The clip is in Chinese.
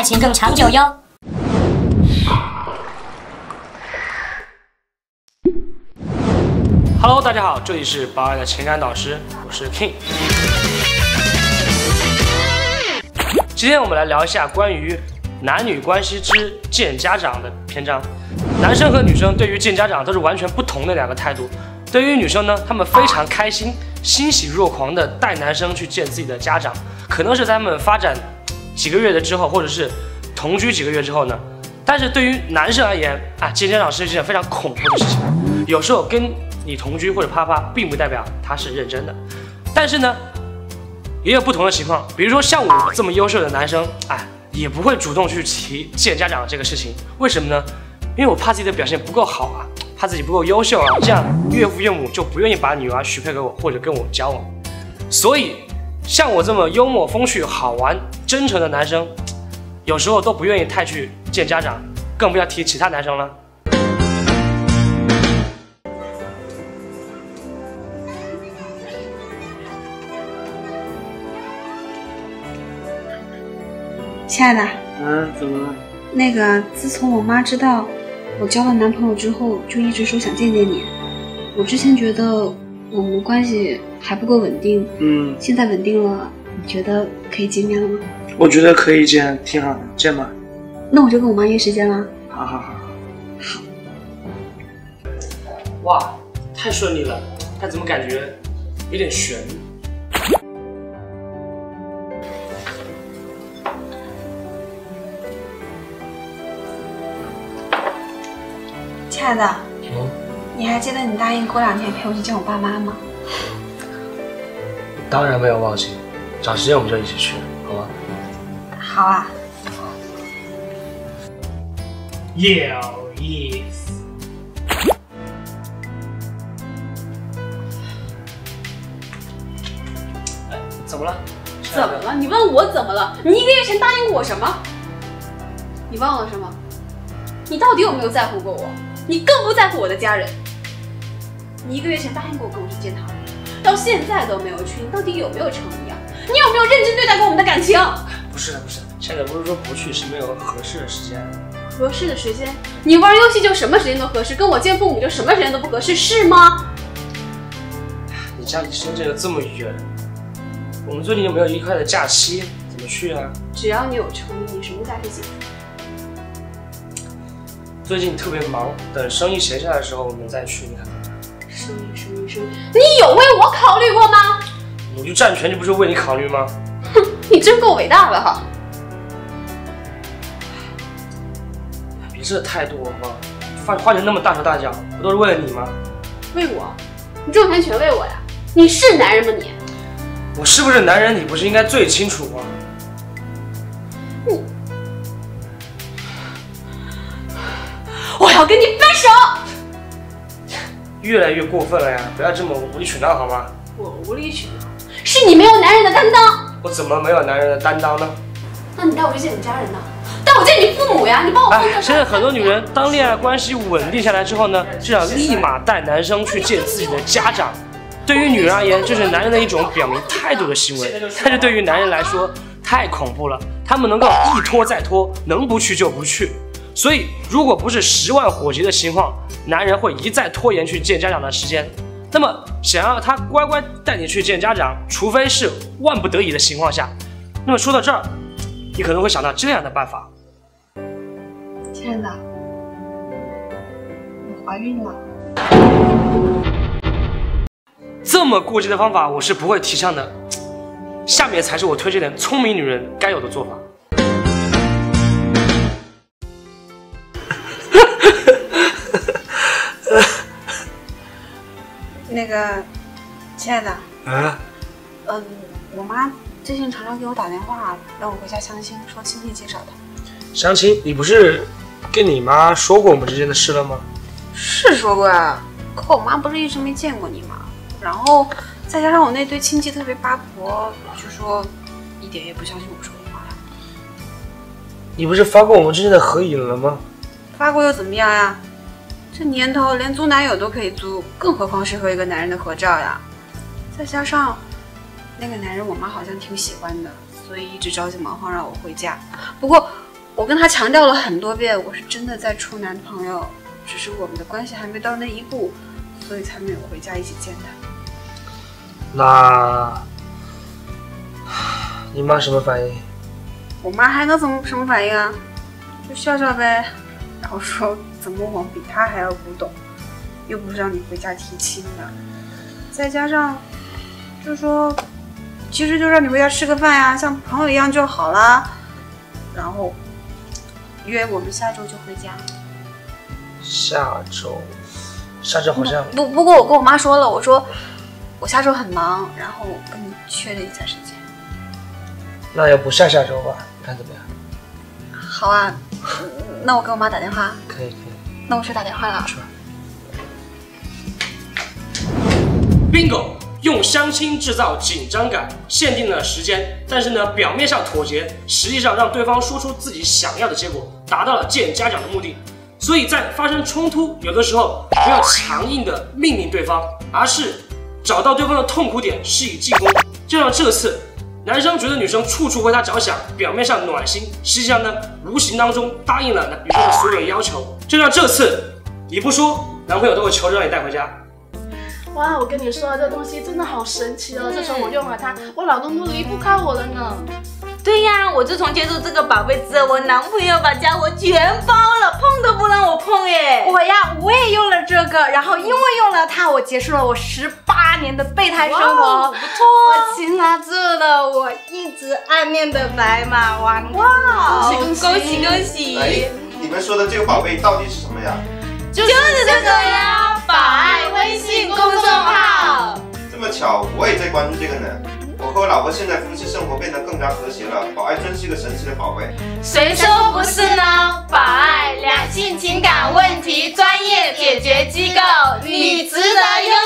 情更长久哟。 Hello， 大家好，这里是保安的情感导师，我是 King。今天我们来聊一下关于男女关系之见家长的篇章。男生和女生对于见家长都是完全不同的两个态度。对于女生呢，她们非常开心、欣喜若狂的带男生去见自己的家长，可能是在他们发展几个月的之后，或者是同居几个月之后呢。但是对于男生而言啊，见家长是一件非常恐怖的事情。有时候跟你同居或者啪啪，并不代表他是认真的。但是呢，也有不同的情况，比如说像我这么优秀的男生，也不会主动去提见家长这个事情。为什么呢？因为我怕自己的表现不够好啊，怕自己不够优秀啊，这样岳父岳母就不愿意把女儿许配给我或者跟我交往。所以，像我这么幽默风趣、好玩、真诚的男生，有时候都不愿意太去见家长，更不要提其他男生了。 亲爱的， 怎么了？ 那个，自从我妈知道我交了男朋友之后，就一直说想见见你。我之前觉得我们的关系还不够稳定，现在稳定了，你觉得可以见面了吗？ 我觉得可以见，挺好的，见吧。 那我就跟我妈约时间了。 好。哇，太顺利了，但怎么感觉有点悬？ 亲爱的，你还记得你答应过2天陪我去见我爸妈吗？ 当然没有忘记，找时间我们就一起去，好吗？ 好啊。 有意思。怎么了？ 怎么了？你问我怎么了？你1个月前答应过我什么？你忘了是吗？你到底有没有在乎过我？你更不在乎我的家人。你1个月前答应过我跟我去见他们，到现在都没有去，你到底有没有诚意啊？你有没有认真对待过我们的感情？ 不是，现在不是说不去，是没有合适的时间。 合适的时间？你玩游戏就什么时间都合适，跟我见父母就什么时间都不合适，是吗？ 你家离深圳又这么远，我们最近有没有1块的假期？怎么去啊？ 只要你有诚意，你什么假期行？ 最近特别忙，等生意闲下来的时候我们再去，你看怎么样？ 生意，你有为我考虑过吗？ 我就占全局不是为你考虑吗？ 哼，你真够伟大的哈！ 别这态度好吗？换成那么大手大脚，不都是为了你吗？ 为我？你挣钱全为我呀？你是男人吗你？ 我是不是男人，你不是应该最清楚吗？ 我要跟你分手！ 越来越过分了呀！不要这么无理取闹好吗？ 我无理取闹，是你没有男人的担当。 我怎么没有男人的担当呢？ 那你带我去见你家人呢？带我见你父母呀！你把我分开。 现在很多女人当恋爱关系稳定下来之后呢，就想立马带男生去见自己的家长。对于女人而言，这是男人的一种表明态度的行为，但是对于男人来说太恐怖了，他们能够一拖再拖，能不去就不去。所以，如果不是10万火急的情况，男人会一再拖延去见家长的时间。那么，想要他乖乖带你去见家长，除非是万不得已的情况下。那么说到这儿，你可能会想到这样的办法。 亲爱的，我怀孕了。 这么过激的方法，我是不会提倡的。下面才是我推荐的聪明女人该有的做法。 那个，亲爱的，我妈最近常常给我打电话，让我回家相亲，说亲戚介绍的。 相亲？你不是跟你妈说过我们之间的事了吗？ 是说过呀，可我妈不是一直没见过你吗？然后再加上我那对亲戚特别八婆，就说一点也不相信我说的话呀。 你不是发过我们之间的合影了吗？ 发过又怎么样呀？这年头连租男友都可以租，更何况是和一个男人的合照呀？再加上那个男人我妈好像挺喜欢的，所以一直着急忙慌让我回家。不过我跟他强调了很多遍，我是真的在处男朋友，只是我们的关系还没到那一步，所以才没有回家一起见他。 那你妈什么反应？ 我妈还能什么反应啊？就笑笑呗，然后说怎么我比他还要古董，又不是让你回家提亲的。再加上就说其实就让你回家吃个饭呀，像朋友一样就好了。然后约我们下周就回家。 下周好像不过我跟我妈说了，我说我下周很忙，然后跟你确认一下时间。 那要不下周吧，你看怎么样？ 好啊，那我给我妈打电话。 可以。 那我去打电话了。 Bingo， 用相亲制造紧张感，限定了时间，但是呢，表面上妥协，实际上让对方说出自己想要的结果，达到了见家长的目的。所以在发生冲突，有的时候不要强硬的命令对方，而是找到对方的痛苦点，施以进攻。就像这次，男生觉得女生处处为他着想，表面上暖心，实际上呢，无形当中答应了女生的所有要求。就像这次，你不说，男朋友都会求着让你带回家。 哇，我跟你说，这东西真的好神奇哦！自从我用了它，我老公都离不开我了呢。 对呀，我自从接触这个宝贝之后，我男朋友把家伙全包了，碰都不让我碰耶。 我也用了这个，然后因为用了它，我结束了我18年的备胎生活。 不错， 我擒拿住了我一直暗恋的白马王子。 哇， 恭喜！ 哎，你们说的这个宝贝到底是什么呀？ 就是这个呀，宝爱微信公众号。 这么巧，我也在关注这个呢。我和我老婆现在夫妻生活变得更加和谐了，宝爱真是一个神奇的宝贝。 谁说不是呢？宝爱两性情感问题专业解决机构，你值得拥